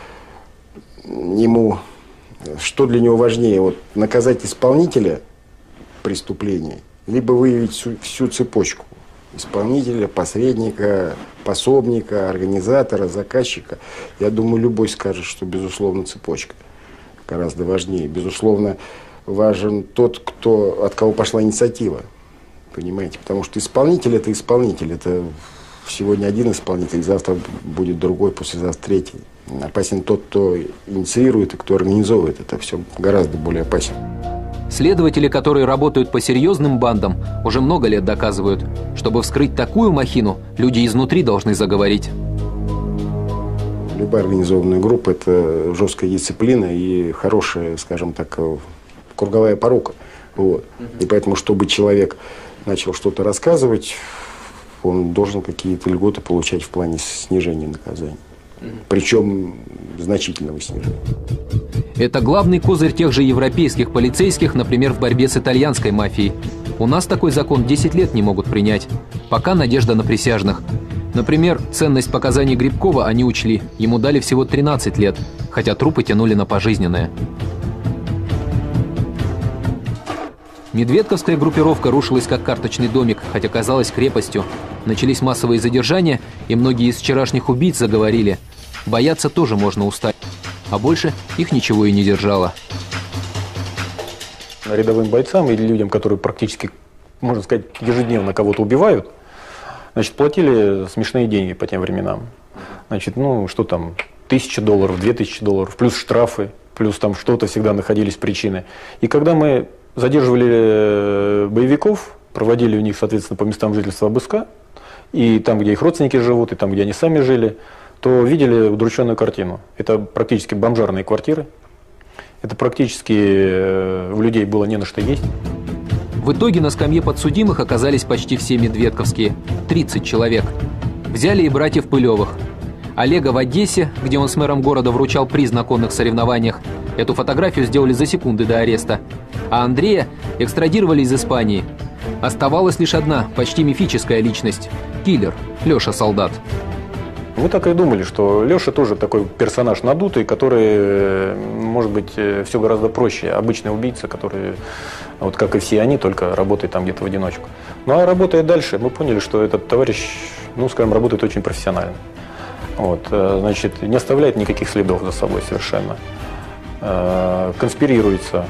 ему, что для него важнее, вот, наказать исполнителя преступлений, либо выявить всю, всю цепочку. Исполнителя, посредника, пособника, организатора, заказчика. Я думаю, любой скажет, что, безусловно, цепочка гораздо важнее. Безусловно, важен тот, кто, от кого пошла инициатива. Понимаете? Потому что исполнитель – это исполнитель. Это сегодня один исполнитель, завтра будет другой, послезавтра третий. Опасен тот, кто инициирует и кто организовывает. Это все гораздо более опасно. Следователи, которые работают по серьезным бандам, уже много лет доказывают, чтобы вскрыть такую махину, люди изнутри должны заговорить. Любая организованная группа – это жесткая дисциплина и хорошая, скажем так, круговая порука. Вот. И поэтому, чтобы человек начал что-то рассказывать, он должен какие-то льготы получать в плане снижения наказания. Причем значительного снижения. Это главный козырь тех же европейских полицейских, например, в борьбе с итальянской мафией. У нас такой закон десять лет не могут принять. Пока надежда на присяжных. Например, ценность показаний Грибкова они учли. Ему дали всего тринадцать лет, хотя трупы тянули на пожизненное. Медведковская группировка рушилась как карточный домик, хотя казалась крепостью. Начались массовые задержания, и многие из вчерашних убийц заговорили. Бояться тоже можно устать. А больше их ничего и не держало. Рядовым бойцам или людям, которые практически, можно сказать, ежедневно кого-то убивают, значит, платили смешные деньги по тем временам. Значит, ну, что там, тысяча долларов, две тысячи долларов, плюс штрафы, плюс там что-то, всегда находились причины. И когда мы задерживали боевиков, проводили у них, соответственно, по местам жительства обыска, и там, где их родственники живут, и там, где они сами жили, то видели удрученную картину. Это практически бомжарные квартиры. Это практически у людей было не на что есть. В итоге на скамье подсудимых оказались почти все медведковские. тридцать человек. Взяли и братьев Пылевых. Олега в Одессе, где он с мэром города вручал приз на конных соревнованиях. Эту фотографию сделали за секунды до ареста. А Андрея экстрадировали из Испании. Оставалась лишь одна, почти мифическая личность – киллер Леша Солдат. Мы так и думали, что Леша тоже такой персонаж надутый, который, может быть, все гораздо проще. Обычный убийца, который, вот как и все они, только работает там где-то в одиночку. Ну а работая дальше, мы поняли, что этот товарищ, ну, скажем, работает очень профессионально. Вот, значит, не оставляет никаких следов за собой совершенно. Конспирируется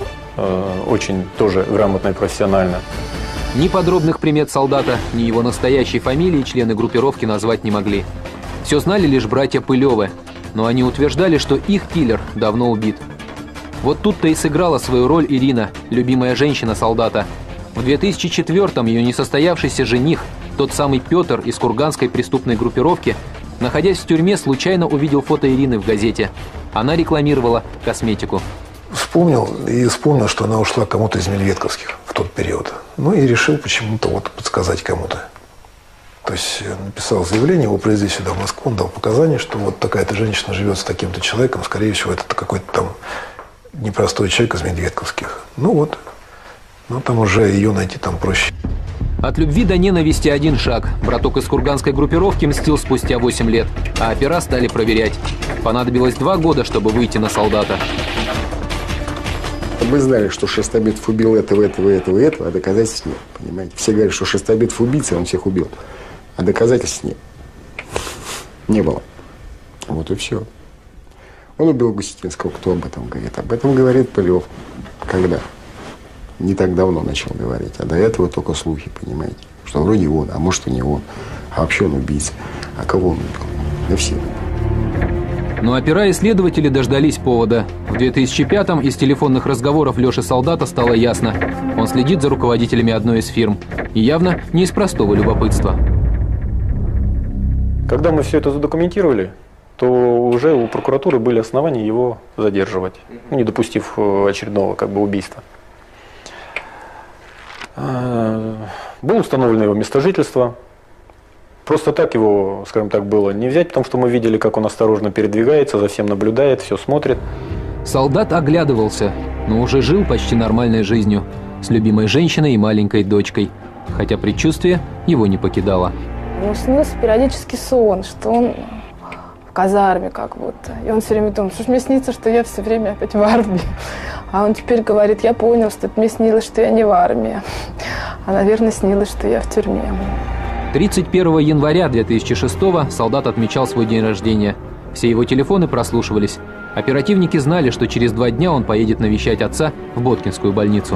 очень тоже грамотно и профессионально. Ни подробных примет Солдата, ни его настоящей фамилии члены группировки назвать не могли. Все знали лишь братья Пылевы, но они утверждали, что их киллер давно убит. Вот тут-то и сыграла свою роль Ирина, любимая женщина Солдата. В две тысячи четвёртом ее несостоявшийся жених, тот самый Петр из курганской преступной группировки, находясь в тюрьме, случайно увидел фото Ирины в газете. Она рекламировала косметику. Вспомнил и вспомнил, что она ушла кому-то из медведковских в тот период. Ну и решил почему-то вот подсказать кому-то. То есть написал заявление, его привезли сюда, в Москву, он дал показания, что вот такая-то женщина живет с таким-то человеком, скорее всего, это какой-то там непростой человек из медведковских. Ну вот, ну там уже ее найти там проще. От любви до ненависти один шаг. Браток из курганской группировки мстил спустя восемь лет, а опера стали проверять. Понадобилось два года, чтобы выйти на Солдата. Мы знали, что Шерстобитов убил этого, этого, этого, этого, а доказательств нет. Понимаете? Все говорят, что Шерстобитов убийца, он всех убил. А доказательств нет. Не было. Вот и все. Он убил Гуситинского. Кто об этом говорит? Об этом говорит Пылев. Когда? Не так давно начал говорить. А до этого только слухи, понимаете? Что вроде он, а может и не он. А вообще он убийца. А кого он убил? Да все. Но опера и следователи дождались повода. В две тысячи пятом из телефонных разговоров Леши Солдата стало ясно. Он следит за руководителями одной из фирм. И явно не из простого любопытства. Когда мы все это задокументировали, то уже у прокуратуры были основания его задерживать, не допустив очередного как бы убийства. Было установлено его место жительства. Просто так его, скажем так, было не взять, потому что мы видели, как он осторожно передвигается, за всем наблюдает, все смотрит. Солдат оглядывался, но уже жил почти нормальной жизнью, с любимой женщиной и маленькой дочкой, хотя предчувствие его не покидало. Ему снился периодически сон, что он в казарме как будто. И он все время думал, что ж мне снится, что я все время опять в армии. А он теперь говорит, я понял, что мне снилось, что я не в армии. А, наверное, снилось, что я в тюрьме. тридцать первого января две тысячи шестого солдат отмечал свой день рождения. Все его телефоны прослушивались. Оперативники знали, что через два дня он поедет навещать отца в Боткинскую больницу.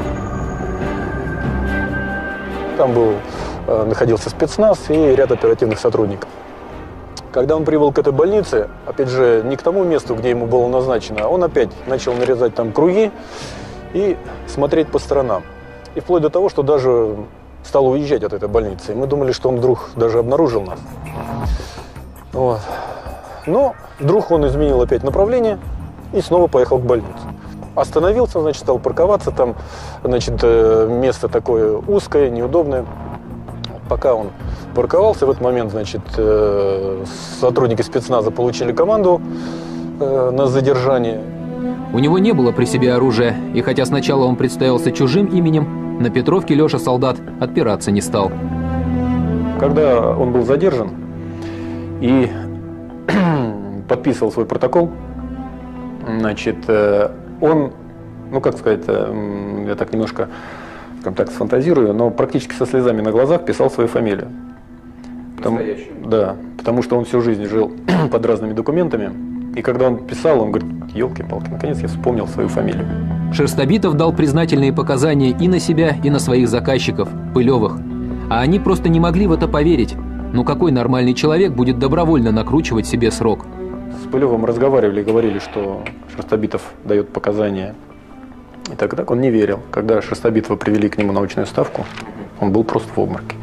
Там был, находился спецназ и ряд оперативных сотрудников. Когда он прибыл к этой больнице, опять же, не к тому месту, где ему было назначено, он опять начал нарезать там круги и смотреть по сторонам. И вплоть до того, что даже стал уезжать от этой больницы. И мы думали, что он вдруг даже обнаружил нас. Вот. Но вдруг он изменил опять направление и снова поехал к больнице. Остановился, значит, стал парковаться. Там, значит, место такое узкое, неудобное. Пока он парковался, в этот момент, значит, сотрудники спецназа получили команду на задержание. У него не было при себе оружия, и хотя сначала он представился чужим именем, на Петровке Леша солдат отпираться не стал. Когда он был задержан и подписывал свой протокол, значит, он, ну как сказать, я так немножко, скажем так, сфантазирую, но практически со слезами на глазах писал свою фамилию. Потому, да, потому что он всю жизнь жил под разными документами. И когда он писал, он говорит, елки-палки, наконец я вспомнил свою фамилию. Шерстобитов дал признательные показания и на себя, и на своих заказчиков, Пылевых. А они просто не могли в это поверить. Ну какой нормальный человек будет добровольно накручивать себе срок? С Пылевым разговаривали, говорили, что Шерстобитов дает показания. И так, так он не верил. Когда Шерстобитова привели к нему на очную ставку, он был просто в обмороке.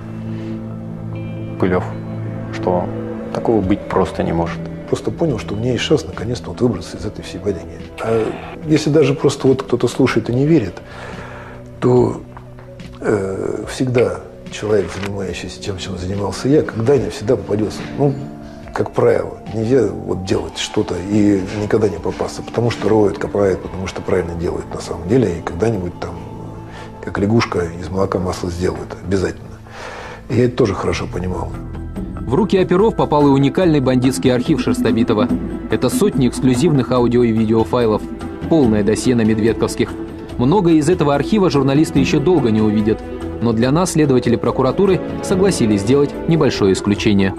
Пылев, что такого быть просто не может. Просто понял, что у меня есть шанс наконец-то вот выбраться из этой всей бодяги. А если даже просто вот кто-то слушает и не верит, то э, всегда человек, занимающийся тем, чем занимался я, когда-нибудь всегда попадется. Ну, как правило, нельзя вот делать что-то и никогда не попасться, потому что роет, копает, потому что правильно делает на самом деле, и когда-нибудь там, как лягушка, из молока масло сделают обязательно. И я это тоже хорошо понимал. В руки оперов попал и уникальный бандитский архив Шерстобитова. Это сотни эксклюзивных аудио и видеофайлов, полное досье на медведковских. Многое из этого архива журналисты еще долго не увидят, но для нас следователи прокуратуры согласились сделать небольшое исключение.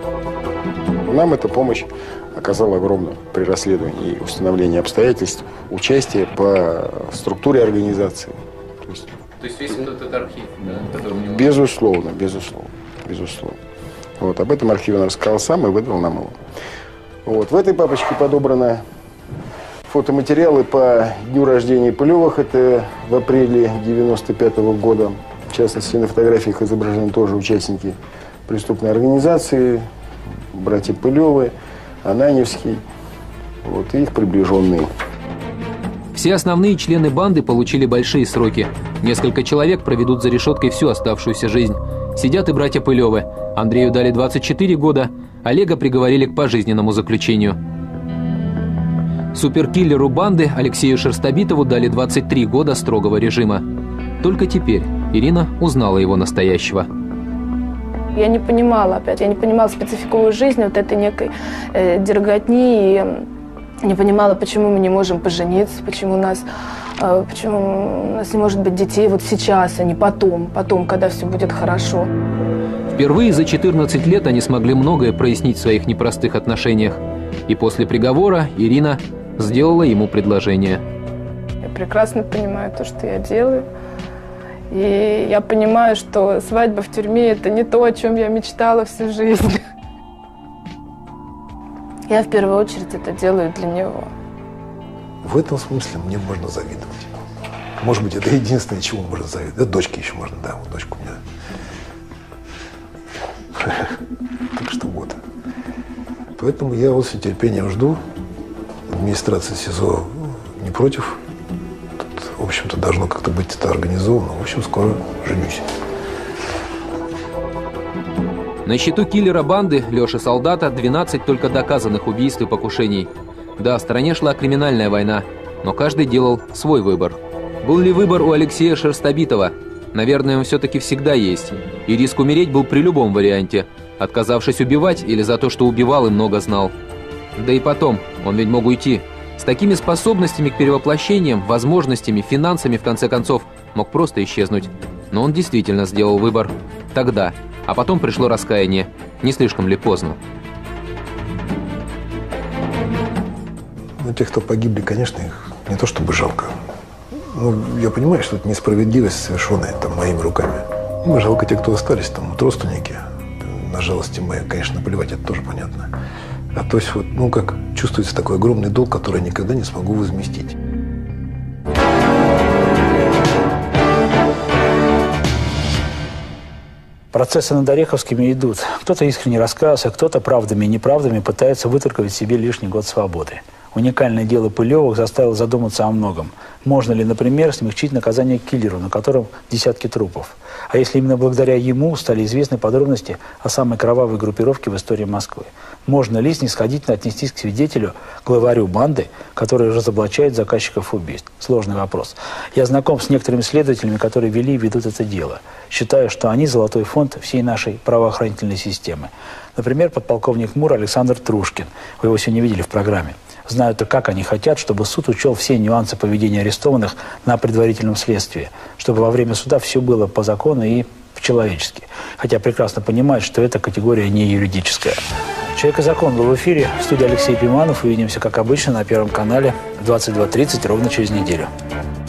Нам эта помощь оказала огромную при расследовании и установлении обстоятельств, участие по структуре организации. То есть, То есть весь вот этот архив, да, который у него... Безусловно, безусловно, безусловно. Вот, об этом архиве он рассказал сам и выдал нам его. Вот, в этой папочке подобраны фотоматериалы по дню рождения Пылевых. Это в апреле девяносто пятого года. В частности, на фотографиях изображены тоже участники преступной организации, братья Пылевы, Ананевский, вот, и их приближенные. Все основные члены банды получили большие сроки. Несколько человек проведут за решеткой всю оставшуюся жизнь. Сидят и братья Пылевы. Андрею дали двадцать четыре года, Олега приговорили к пожизненному заключению. Суперкиллеру банды Алексею Шерстобитову дали двадцать три года строгого режима. Только теперь Ирина узнала его настоящего. Я не понимала опять, я не понимала специфику жизни, вот этой некой э, дерготни, и не понимала, почему мы не можем пожениться, почему у нас, э, почему у нас не может быть детей вот сейчас, а не потом, потом, когда все будет хорошо. Впервые за четырнадцать лет они смогли многое прояснить в своих непростых отношениях. И после приговора Ирина сделала ему предложение. Я прекрасно понимаю то, что я делаю. И я понимаю, что свадьба в тюрьме – это не то, о чем я мечтала всю жизнь. Я в первую очередь это делаю для него. В этом смысле мне можно завидовать. Может быть, это единственное, чему можно завидовать. Да, дочке еще можно, да, вот дочка у меня. Так что вот. Поэтому я вот с нетерпением жду. Администрация СИЗО не против. Тут, в общем-то, должно как-то быть это организовано. В общем, скоро женюсь. На счету киллера банды Леши Солдата двенадцать только доказанных убийств и покушений. Да, в стране шла криминальная война, но каждый делал свой выбор. Был ли выбор у Алексея Шерстобитова? Наверное, он все-таки всегда есть. И риск умереть был при любом варианте. Отказавшись убивать или за то, что убивал и много знал. Да и потом, он ведь мог уйти. С такими способностями к перевоплощениям, возможностями, финансами, в конце концов, мог просто исчезнуть. Но он действительно сделал выбор. Тогда. А потом пришло раскаяние. Не слишком ли поздно? Ну, тех, кто погибли, конечно, их не то чтобы жалко. Ну, я понимаю, что это несправедливость, совершенная там моими руками. Ну, жалко тех, кто остались, там, вот родственники. На жалости мои, конечно, наплевать, это тоже понятно. А то есть, вот, ну, как чувствуется такой огромный долг, который я никогда не смогу возместить. Процессы над Ореховскими идут. Кто-то искренне раскаялся, кто-то правдами и неправдами пытается выторговать себе лишний год свободы. Уникальное дело Пылевых заставило задуматься о многом. Можно ли, например, смягчить наказание киллеру, на котором десятки трупов? А если именно благодаря ему стали известны подробности о самой кровавой группировке в истории Москвы? Можно ли снисходительно отнестись к свидетелю, главарю банды, который разоблачает заказчиков убийств? Сложный вопрос. Я знаком с некоторыми следователями, которые вели и ведут это дело. Считаю, что они золотой фонд всей нашей правоохранительной системы. Например, подполковник МУР Александр Трушкин. Вы его сегодня видели в программе. Знают, как они хотят, чтобы суд учел все нюансы поведения арестованных на предварительном следствии, чтобы во время суда все было по закону и по-человечески. Хотя прекрасно понимают, что эта категория не юридическая. «Человек и закон» был в эфире. В студии Алексей Пиманов. Увидимся, как обычно, на Первом канале в двадцать два тридцать ровно через неделю.